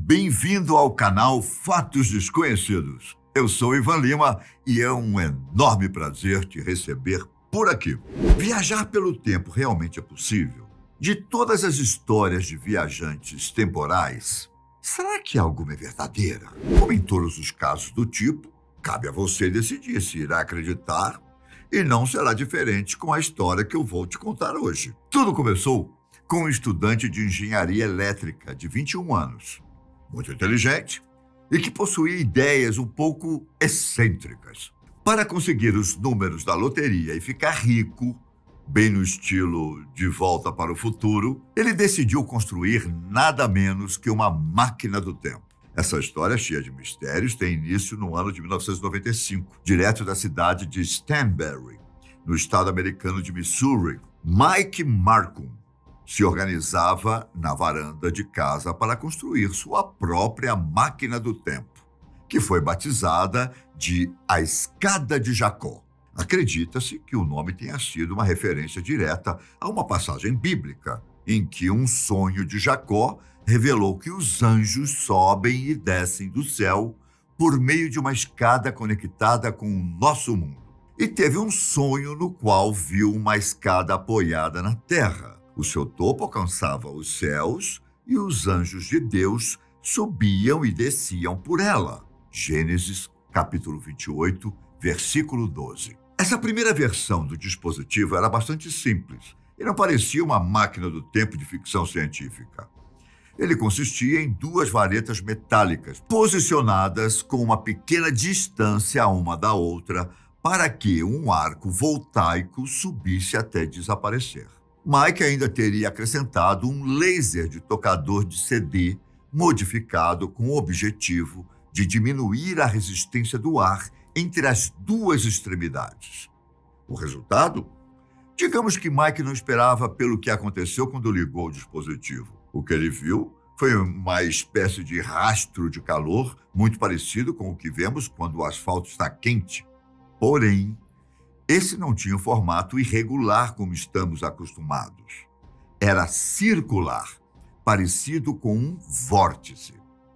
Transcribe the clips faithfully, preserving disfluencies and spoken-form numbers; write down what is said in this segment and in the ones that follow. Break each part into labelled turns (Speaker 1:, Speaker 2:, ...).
Speaker 1: Bem-vindo ao canal Fatos Desconhecidos. Eu sou Ivan Lima e é um enorme prazer te receber por aqui. Viajar pelo tempo realmente é possível? De todas as histórias de viajantes temporais, será que alguma é verdadeira? Como em todos os casos do tipo, cabe a você decidir se irá acreditar, e não será diferente com a história que eu vou te contar hoje. Tudo começou com um estudante de engenharia elétrica de vinte e um anos, muito inteligente e que possuía ideias um pouco excêntricas. Para conseguir os números da loteria e ficar rico, bem no estilo De Volta para o Futuro, ele decidiu construir nada menos que uma máquina do tempo. Essa história, cheia de mistérios, tem início no ano de mil novecentos e noventa e cinco, direto da cidade de Stanberry, no estado americano de Missouri. Mike Marcum se organizava na varanda de casa para construir sua própria máquina do tempo, que foi batizada de a Escada de Jacó. Acredita-se que o nome tenha sido uma referência direta a uma passagem bíblica, em que um sonho de Jacó revelou que os anjos sobem e descem do céu por meio de uma escada conectada com o nosso mundo. E teve um sonho no qual viu uma escada apoiada na terra. O seu topo alcançava os céus e os anjos de Deus subiam e desciam por ela. Gênesis, capítulo vinte e oito, versículo doze. Essa primeira versão do dispositivo era bastante simples e não parecia uma máquina do tempo de ficção científica. Ele consistia em duas varetas metálicas posicionadas com uma pequena distância uma da outra para que um arco voltaico subisse até desaparecer. Mike ainda teria acrescentado um laser de tocador de C D modificado com o objetivo de diminuir a resistência do ar entre as duas extremidades. O resultado? Digamos que Mike não esperava pelo que aconteceu quando ligou o dispositivo. O que ele viu foi uma espécie de rastro de calor muito parecido com o que vemos quando o asfalto está quente. Porém, esse não tinha um formato irregular como estamos acostumados. Era circular, parecido com um vórtice.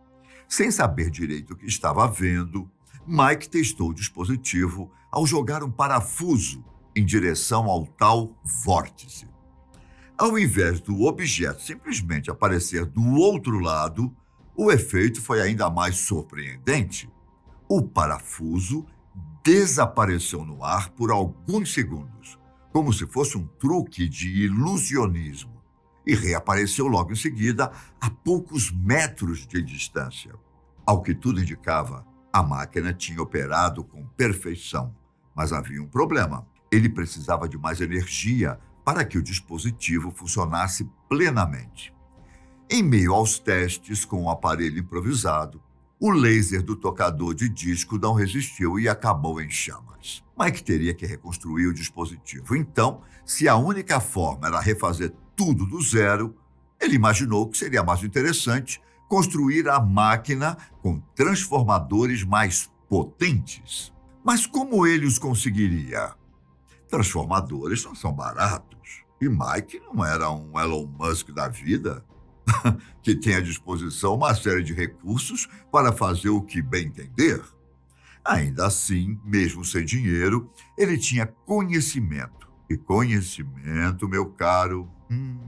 Speaker 1: Sem saber direito o que estava vendo, Mike testou o dispositivo ao jogar um parafuso em direção ao tal vórtice. Ao invés do objeto simplesmente aparecer do outro lado, o efeito foi ainda mais surpreendente. O parafuso desapareceu no ar por alguns segundos, como se fosse um truque de ilusionismo, e reapareceu logo em seguida a poucos metros de distância. Ao que tudo indicava, a máquina tinha operado com perfeição, mas havia um problema. Ele precisava de mais energia para que o dispositivo funcionasse plenamente. Em meio aos testes com o aparelho improvisado, o laser do tocador de disco não resistiu e acabou em chamas. Mike teria que reconstruir o dispositivo. Então, se a única forma era refazer tudo do zero, ele imaginou que seria mais interessante construir a máquina com transformadores mais potentes. Mas como ele os conseguiria? Transformadores não são baratos. E Mike não era um Elon Musk da vida, que tem à disposição uma série de recursos para fazer o que bem entender. Ainda assim, mesmo sem dinheiro, ele tinha conhecimento. E conhecimento, meu caro, hum,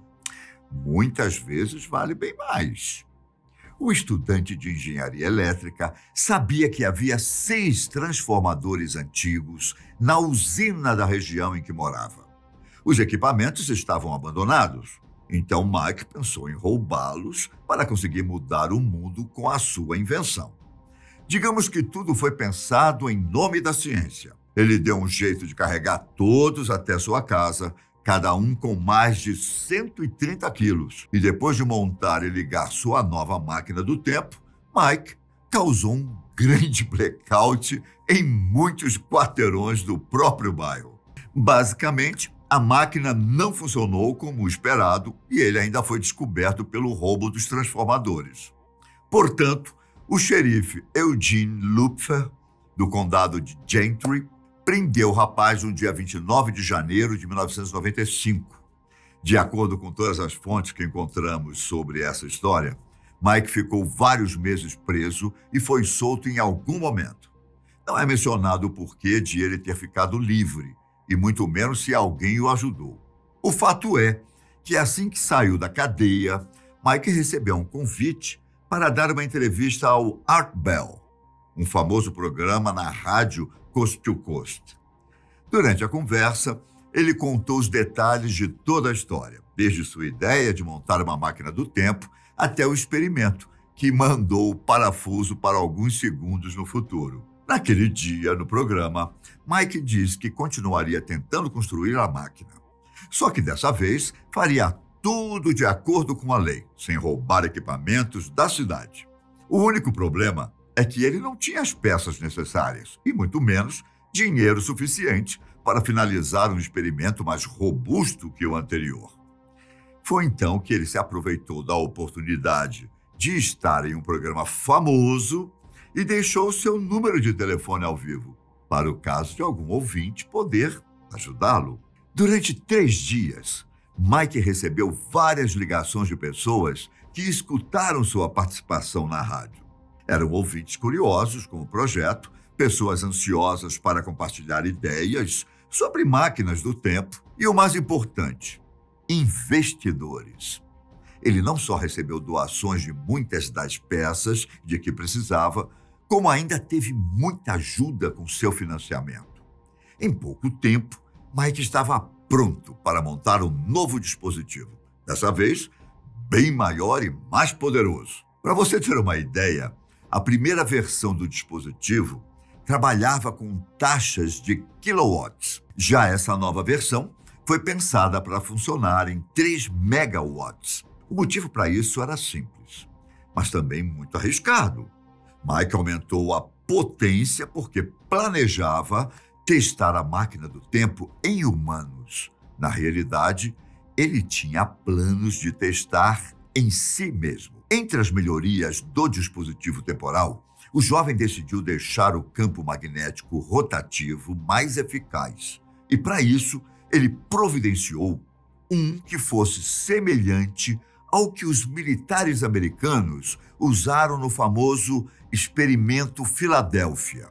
Speaker 1: muitas vezes vale bem mais. O estudante de engenharia elétrica sabia que havia seis transformadores antigos na usina da região em que morava. Os equipamentos estavam abandonados. Então Mike pensou em roubá-los para conseguir mudar o mundo com a sua invenção. Digamos que tudo foi pensado em nome da ciência. Ele deu um jeito de carregar todos até sua casa, cada um com mais de cento e trinta quilos. E depois de montar e ligar sua nova máquina do tempo, Mike causou um grande blackout em muitos quarteirões do próprio bairro. Basicamente, a máquina não funcionou como esperado e ele ainda foi descoberto pelo roubo dos transformadores. Portanto, o xerife Eugene Lupfer, do condado de Gentry, prendeu o rapaz no dia vinte e nove de janeiro de mil novecentos e noventa e cinco. De acordo com todas as fontes que encontramos sobre essa história, Mike ficou vários meses preso e foi solto em algum momento. Não é mencionado o porquê de ele ter ficado livre, e muito menos se alguém o ajudou. O fato é que assim que saiu da cadeia, Mike recebeu um convite para dar uma entrevista ao Art Bell, um famoso programa na rádio Coast to Coast. Durante a conversa, ele contou os detalhes de toda a história, desde sua ideia de montar uma máquina do tempo até o experimento, que mandou o parafuso para alguns segundos no futuro. Naquele dia, no programa, Mike disse que continuaria tentando construir a máquina. Só que dessa vez faria tudo de acordo com a lei, sem roubar equipamentos da cidade. O único problema é que ele não tinha as peças necessárias, e muito menos dinheiro suficiente para finalizar um experimento mais robusto que o anterior. Foi então que ele se aproveitou da oportunidade de estar em um programa famoso e deixou seu número de telefone ao vivo, para o caso de algum ouvinte poder ajudá-lo. Durante três dias, Mike recebeu várias ligações de pessoas que escutaram sua participação na rádio. Eram ouvintes curiosos com o projeto, pessoas ansiosas para compartilhar ideias sobre máquinas do tempo e, o mais importante, investidores. Ele não só recebeu doações de muitas das peças de que precisava, como ainda teve muita ajuda com seu financiamento. Em pouco tempo, Mike estava pronto para montar um novo dispositivo. Dessa vez, bem maior e mais poderoso. Para você ter uma ideia, a primeira versão do dispositivo trabalhava com taxas de kilowatts. Já essa nova versão foi pensada para funcionar em três megawatts. O motivo para isso era simples, mas também muito arriscado. Mike aumentou a potência porque planejava testar a máquina do tempo em humanos. Na realidade, ele tinha planos de testar em si mesmo. Entre as melhorias do dispositivo temporal, o jovem decidiu deixar o campo magnético rotativo mais eficaz. E para isso, ele providenciou um que fosse semelhante ao que os militares americanos usaram no famoso Experimento Filadélfia.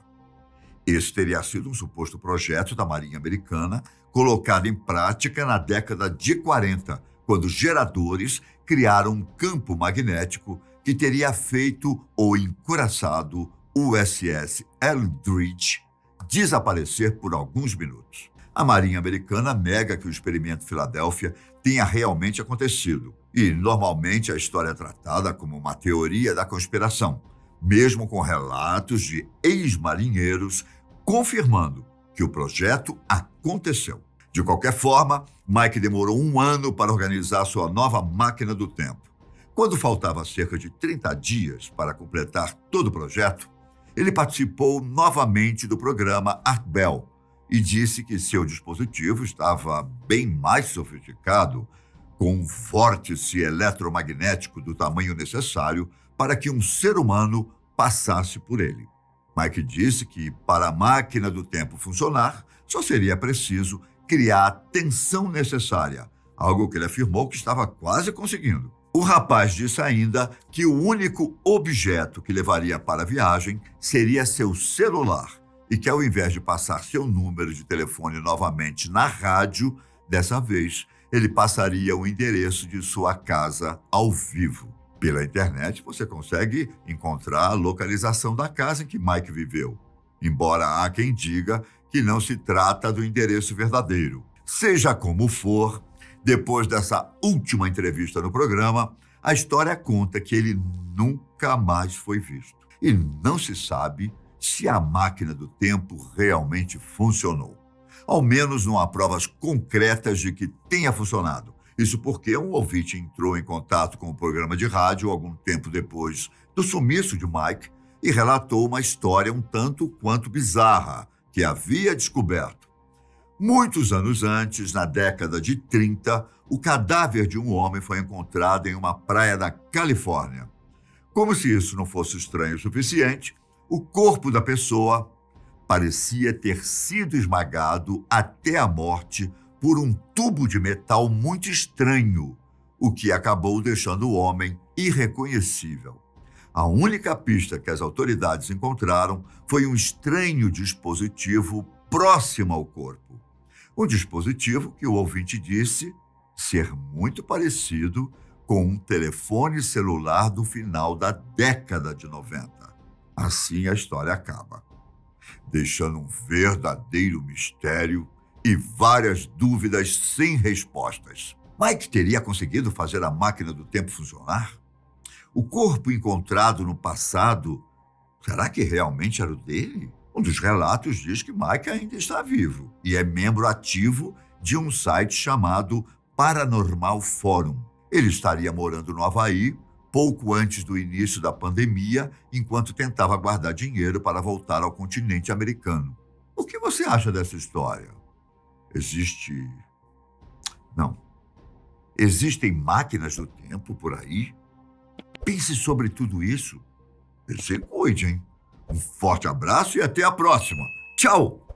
Speaker 1: Esse teria sido um suposto projeto da Marinha Americana colocado em prática na década de quarenta, quando geradores criaram um campo magnético que teria feito o encouraçado U S S Eldridge desaparecer por alguns minutos. A Marinha Americana nega que o Experimento Filadélfia tenha realmente acontecido, e normalmente a história é tratada como uma teoria da conspiração, mesmo com relatos de ex-marinheiros confirmando que o projeto aconteceu. De qualquer forma, Mike demorou um ano para organizar sua nova máquina do tempo. Quando faltava cerca de trinta dias para completar todo o projeto, ele participou novamente do programa Art Bell e disse que seu dispositivo estava bem mais sofisticado, com um vórtice eletromagnético do tamanho necessário para que um ser humano passasse por ele. Mike disse que, para a máquina do tempo funcionar, só seria preciso criar a tensão necessária, algo que ele afirmou que estava quase conseguindo. O rapaz disse ainda que o único objeto que levaria para a viagem seria seu celular e que, ao invés de passar seu número de telefone novamente na rádio, dessa vez ele passaria o endereço de sua casa ao vivo. Pela internet, você consegue encontrar a localização da casa em que Mike viveu, embora há quem diga que não se trata do endereço verdadeiro. Seja como for, depois dessa última entrevista no programa, a história conta que ele nunca mais foi visto. E não se sabe se a máquina do tempo realmente funcionou. Ao menos não há provas concretas de que tenha funcionado. Isso porque um ouvinte entrou em contato com o programa de rádio algum tempo depois do sumiço de Mike e relatou uma história um tanto quanto bizarra que havia descoberto. Muitos anos antes, na década de trinta, o cadáver de um homem foi encontrado em uma praia da Califórnia. Como se isso não fosse estranho o suficiente, o corpo da pessoa parecia ter sido esmagado até a morte por um tubo de metal muito estranho, o que acabou deixando o homem irreconhecível. A única pista que as autoridades encontraram foi um estranho dispositivo próximo ao corpo. Um dispositivo que o ouvinte disse ser muito parecido com um telefone celular do final da década de noventa. Assim a história acaba, deixando um verdadeiro mistério e várias dúvidas sem respostas. Mike teria conseguido fazer a máquina do tempo funcionar? O corpo encontrado no passado, será que realmente era o dele? Um dos relatos diz que Mike ainda está vivo e é membro ativo de um site chamado Paranormal Forum. Ele estaria morando no Havaí pouco antes do início da pandemia, enquanto tentava guardar dinheiro para voltar ao continente americano. O que você acha dessa história? Existe... Não. Existem máquinas do tempo por aí? Pense sobre tudo isso. E se cuide, hein? Um forte abraço e até a próxima. Tchau!